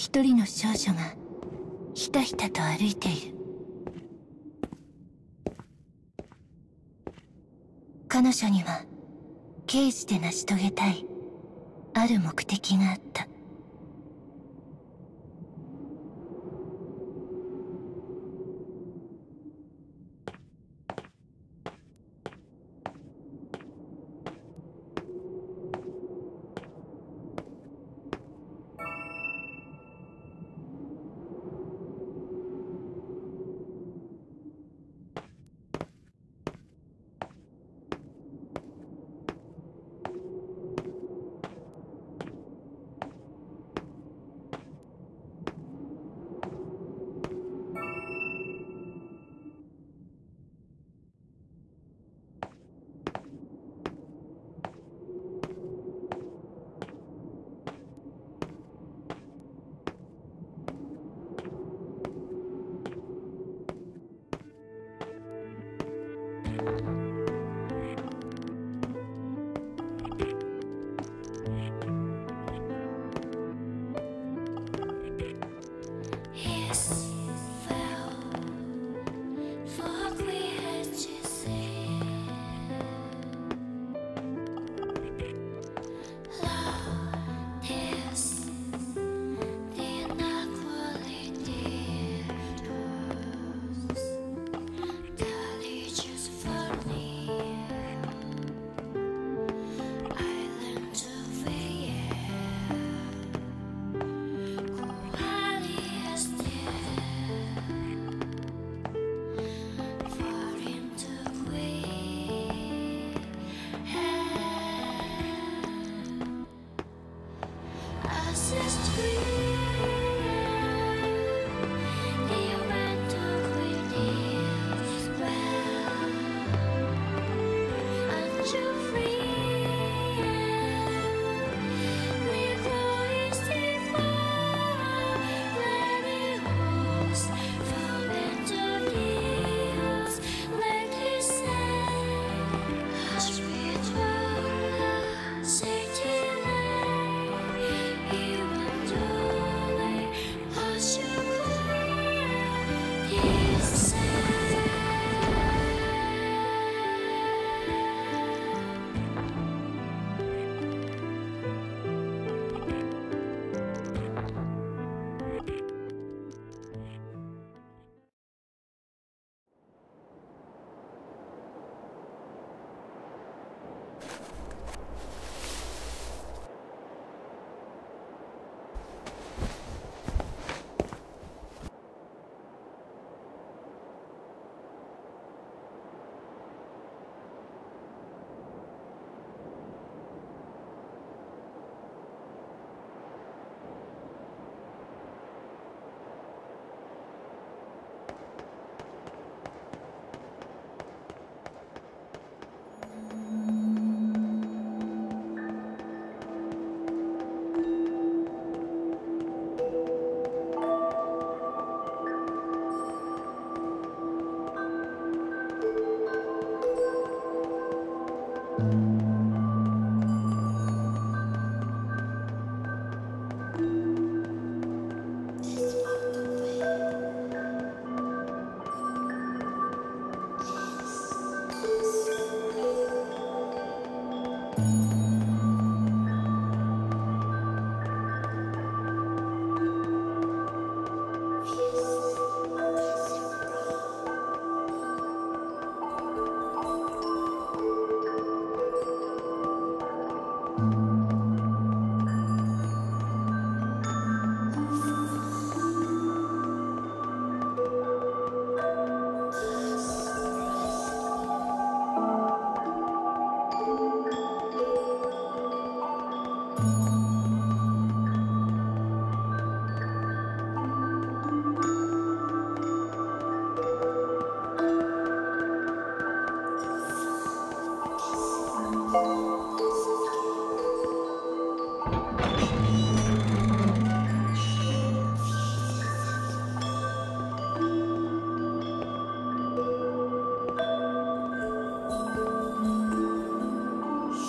一人の少女がひたひたと歩いている。彼女には刑事で成し遂げたいある目的があった。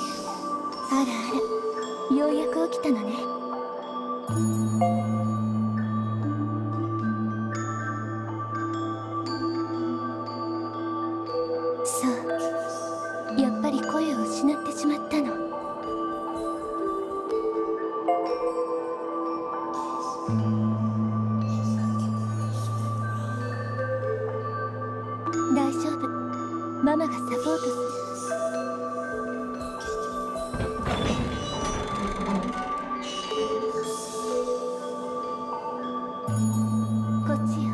あらあら、ようやく起きたのね。 大丈夫。ママがサポートする。こっちよ。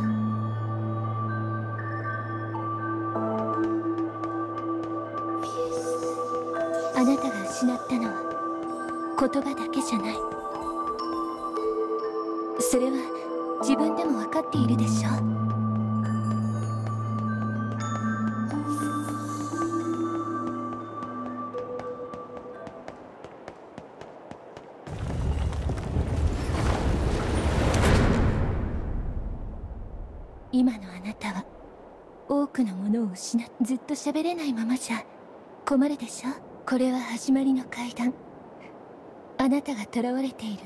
あなたが失ったのは言葉だけじゃない。それは自分でも分かっているでしょ。今のあなたは多くのものを失っずっと喋れないままじゃ困るでしょ。これは始まりの階段。あなたが囚われている。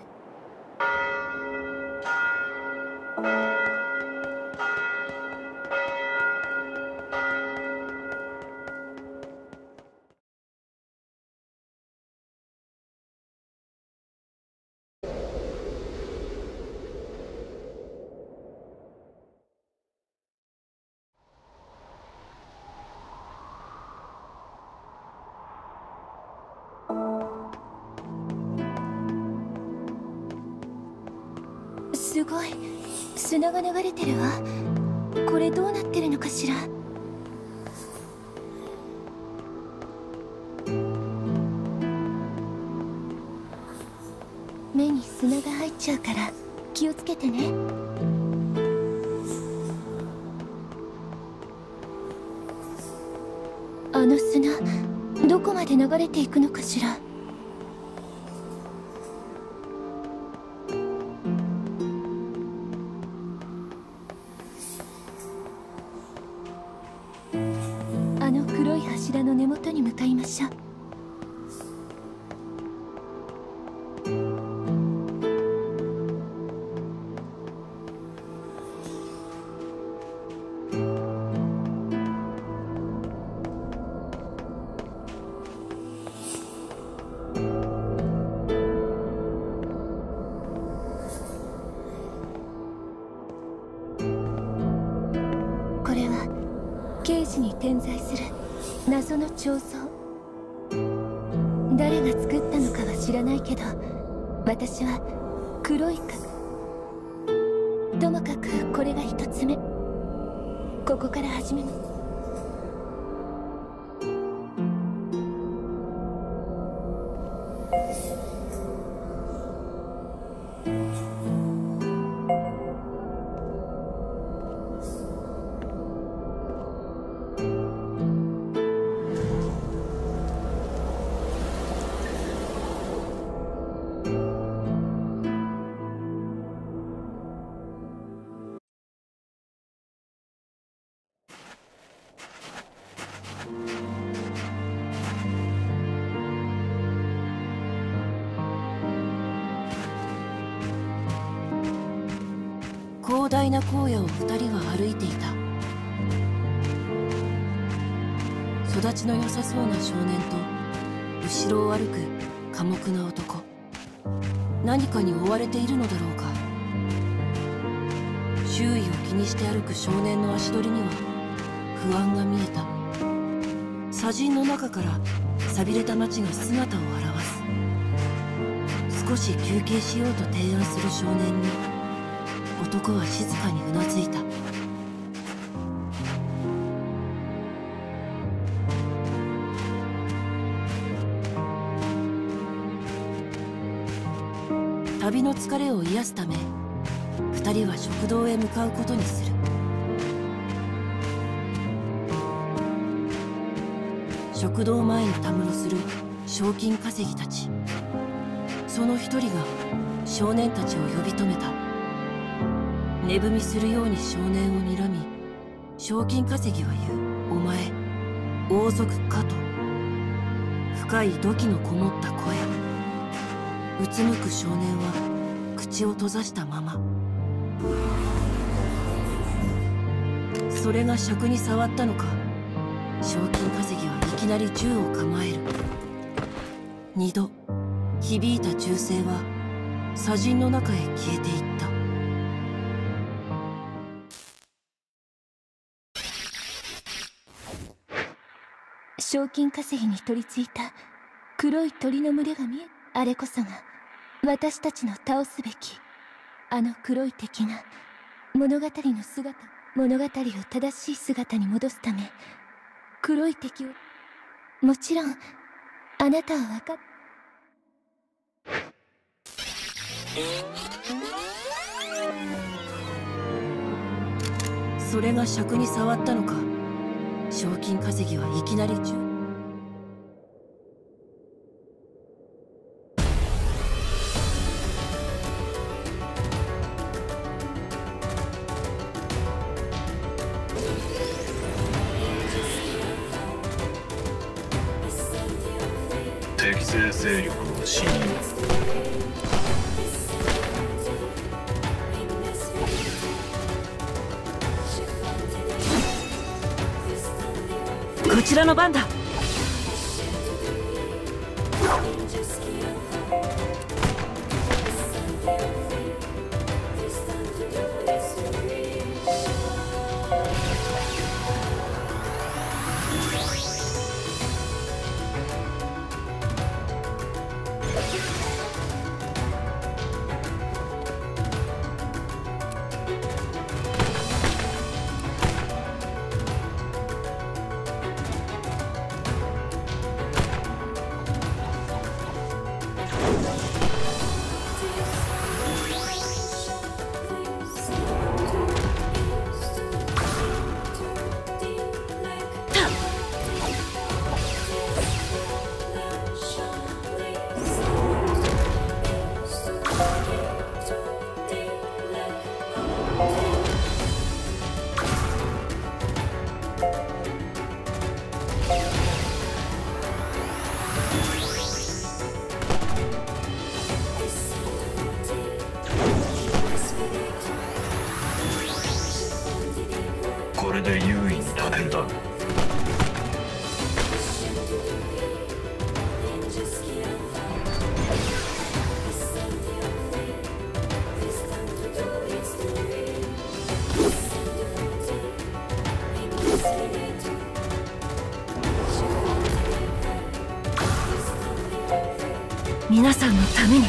すごい砂が流れてるわ。これどうなってるのかしら。目に砂が入っちゃうから気をつけてね。あの砂どこまで流れていくのかしら。あの黒い柱の根元に向かいましょう。これはケージに点在する謎の彫像。誰が作ったのかは知らないけど、私は黒い影。ともかくこれが一つ目。ここから始めます。 広大な荒野を2人は歩いていた。育ちの良さそうな少年と後ろを歩く寡黙な男。何かに追われているのだろうか。周囲を気にして歩く少年の足取りには不安が見えた。砂塵の中から寂れた町が姿を現す。少し休憩しようと提案する少年に男は静かにうなずいた。旅の疲れを癒すため2人は食堂へ向かうことにする。食堂前にたむろする賞金稼ぎたち。その一人が少年たちを呼び止めた。寝踏みするように少年を睨み、賞金稼ぎは言う。お前王族かと。深い土器のこもった声。うつむく少年は口を閉ざしたまま。それが尺に触ったのか、賞金稼ぎはいきなり銃を構える。2度響いた銃声は砂塵の中へ消えていった。 賞金稼ぎに取り付いた黒い鳥の群れが見え、あれこそが私たちの倒すべきあの黒い敵が物語の姿、物語を正しい姿に戻すため、黒い敵を、もちろんあなたは分かっ、 それが尺に触ったのか。賞金稼ぎはいきなり適正勢力を侵入。 こちらの番だ。 これで優位に立てるだろう。 皆さんのために。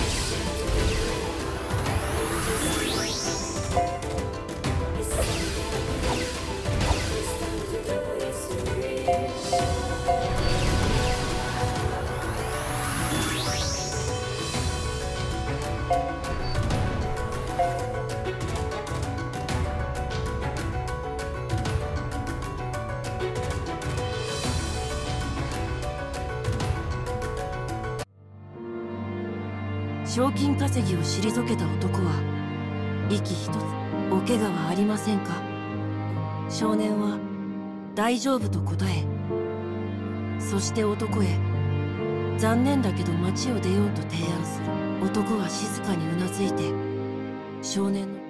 賞金稼ぎを退けた男は息一つお怪我はありませんか。少年は大丈夫と答え、そして男へ残念だけど町を出ようと提案する。男は静かにうなずいて少年の